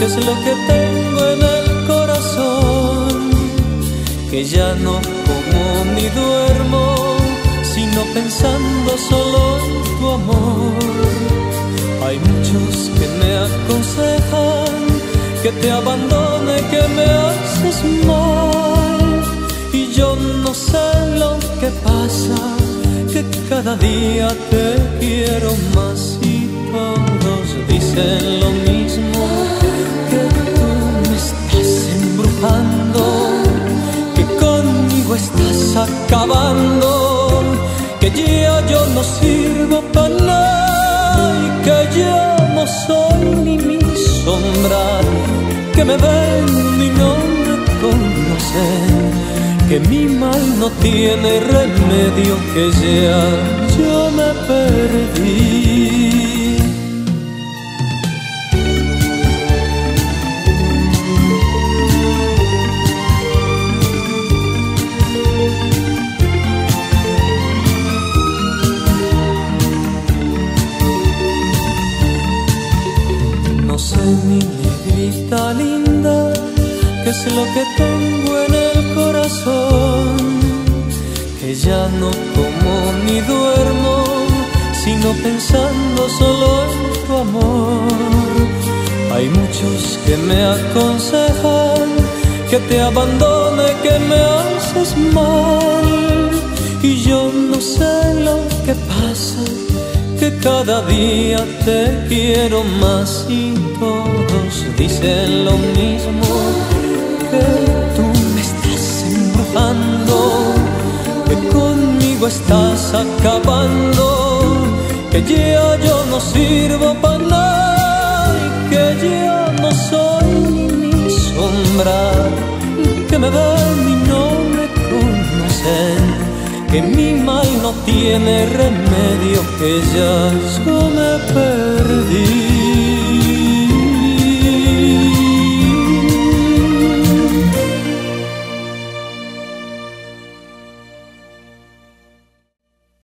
es lo que tengo en el corazón, que ya no como ni duermo, sino pensando solo en tu amor. Hay muchos que me aconsejan que te abandone, que me haces mal, y yo no sé lo que pasa, que cada día te quiero más y todos dicen lo mismo, que tú me estás embrujando, que conmigo estás acabando, que ya yo no sirvo para nada y que ya no soy ni mi sombra, que me ven y no me conocen, que mi mal no tiene remedio, que ya yo me perdí. No sé, mi negrita linda, qué es lo que tengo en el corazón, que ya no como ni duermo, sino pensando solo en tu amor. Hay muchos que me aconsejan que te abandone, que me haces mal, y yo no sé lo que pasa, que cada día te quiero más y todos dicen lo mismo, que tú me estás embrujando, que conmigo estás acabando, que ya yo no sirvo para nada y que ya no soy ni mi sombra, que me ven y no me conocen, que mi mal no tiene remedio, que ya yo me perdí.